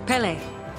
Pele.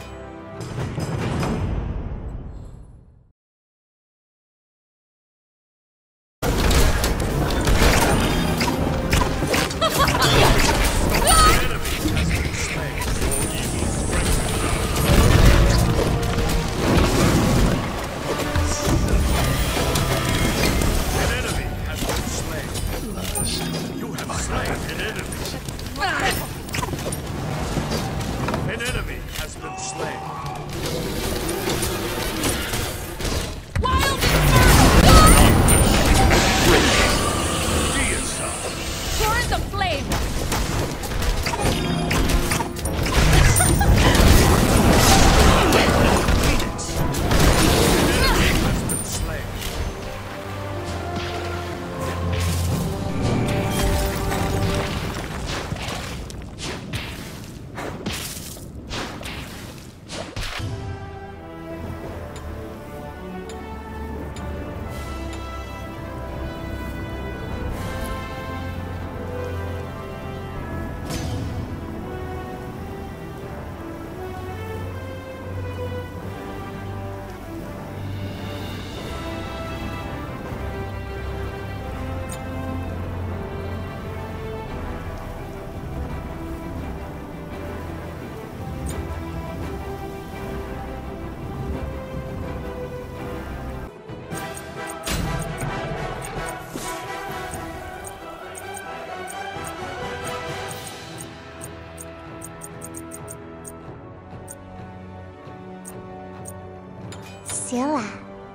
Scylla.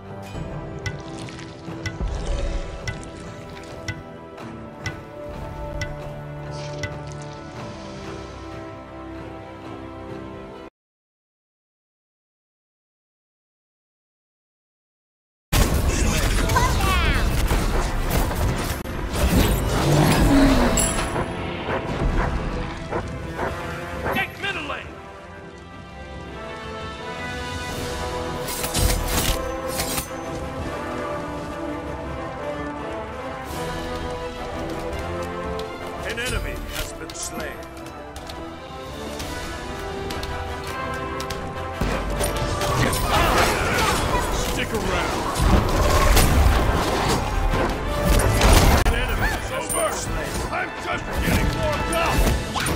An enemy has been slain. Stick around. An enemy has been slain. I'm just getting warmed up.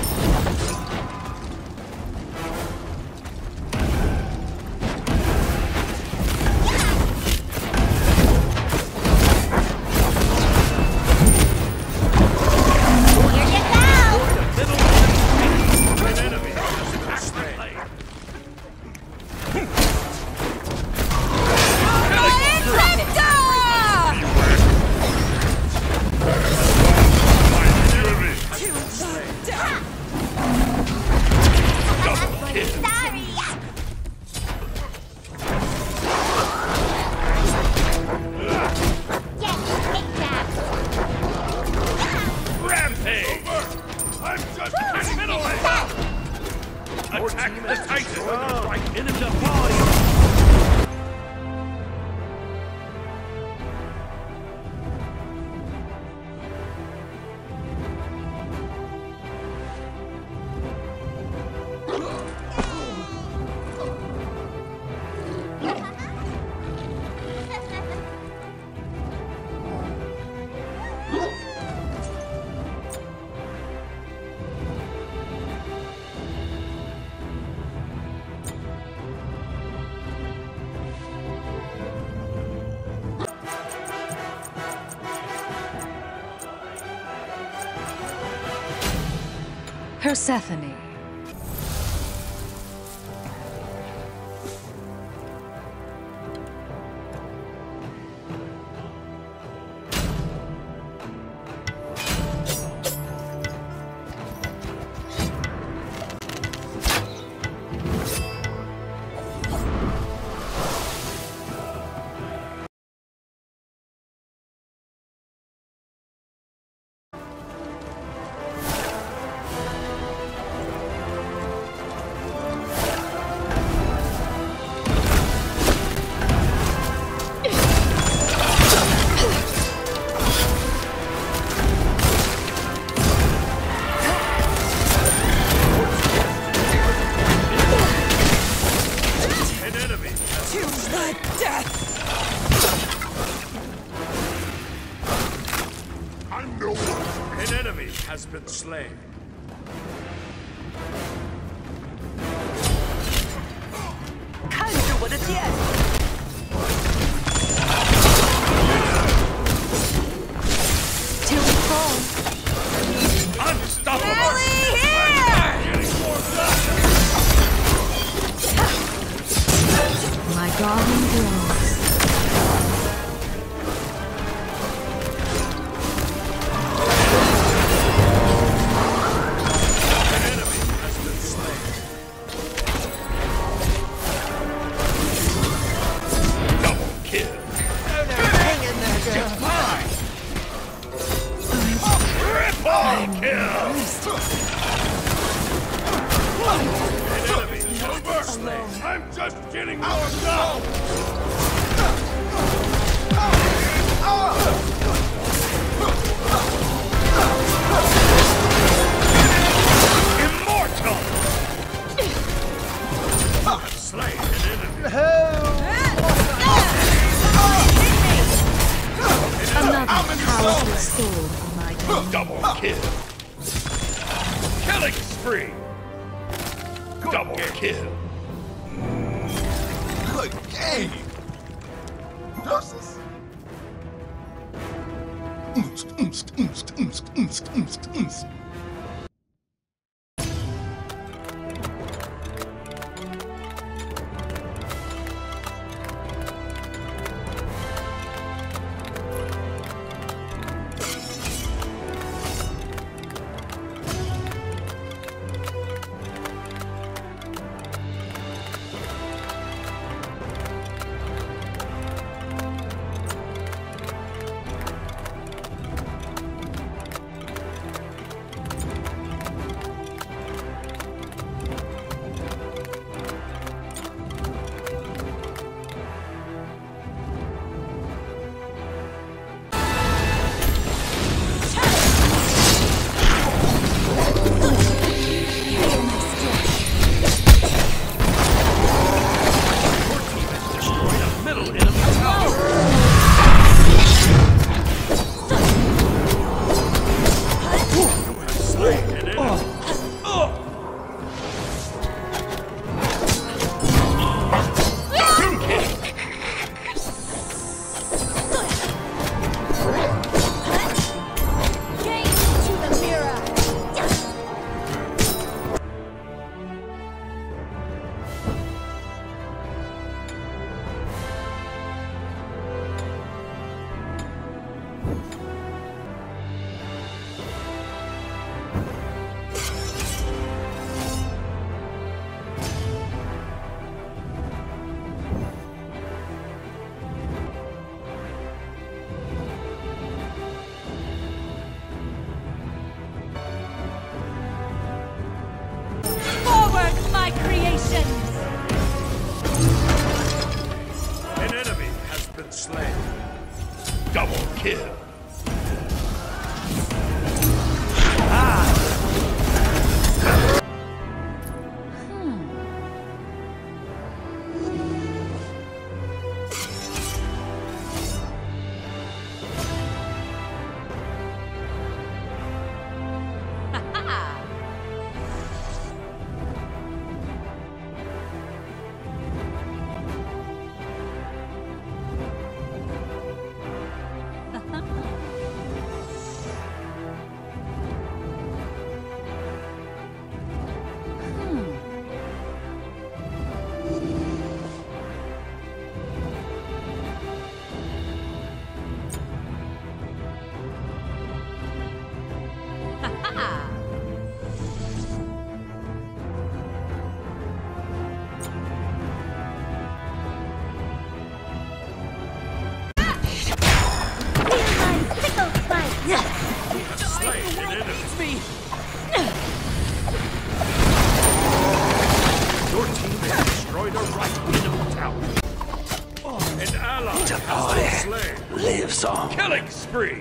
Attack the Titan! Right in the body! Persephone. has been slain. Till we fall. Unstoppable! Rally here! Getting warmed up! My garden grows. An enemy has been slain. Double kill! Hang in there, girl. Triple kill! An enemy has been slain. I'm just getting warmed up! Immortal! Slain an enemy. Another powerful sword for my domain. Double kill! Killing spree! Double kill! Good game. Doses. slain. Double kill. Your team has destroyed a right middle tower. An ally has been slain. Lives on. Killing spree.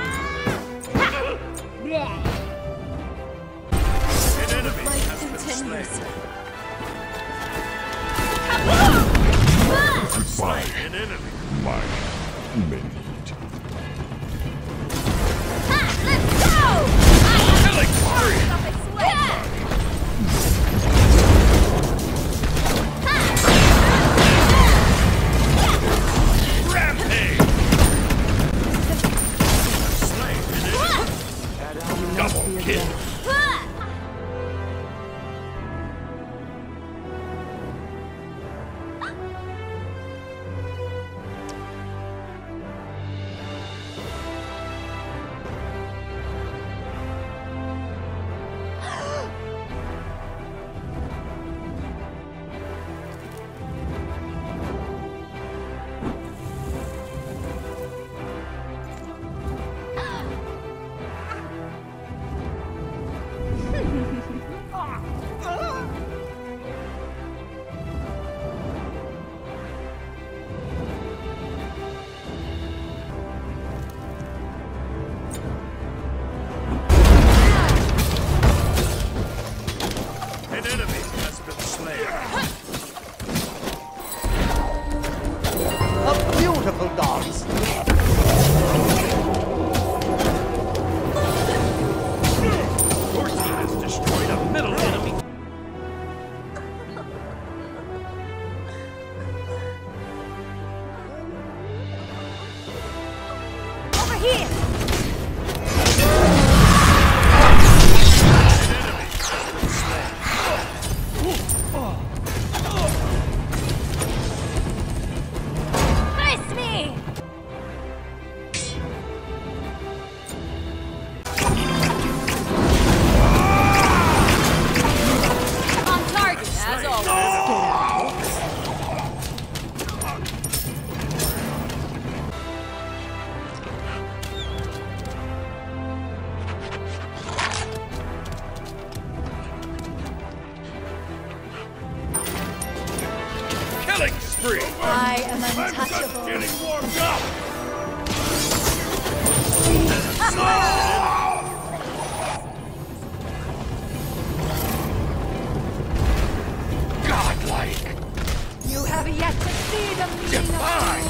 An enemy has been slain. closer. Slain an enemy. My many. Let's go! Killing spree. Rampage. Slain an enemy. Double kill. A beautiful dance. Your team has destroyed a middle enemy. Over here! Killing spree. I am I'm just untouchable. getting warmed up. Godlike. You have yet to see the meaning Divine.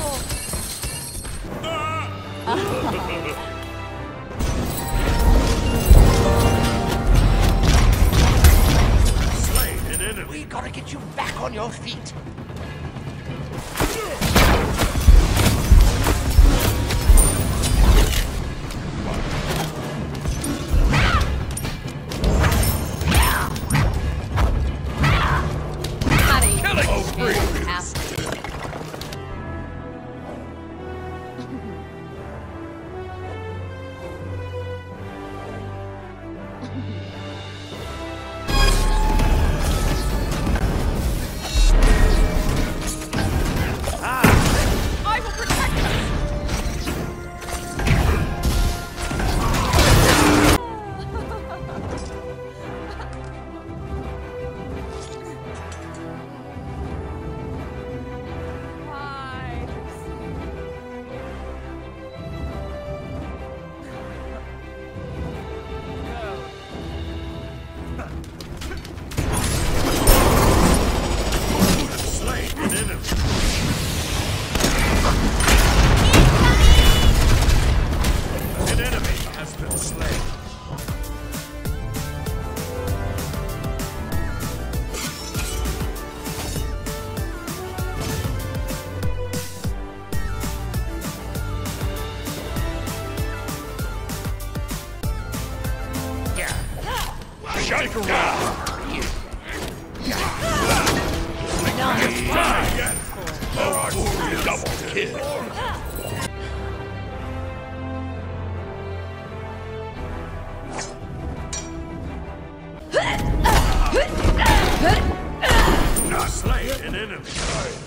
Slain an enemy. We gotta get you back on your feet. Killing spree. I will protect you! Slain an enemy. An enemy has been slain. Shut down! Die again! Double kill! Not slain an enemy.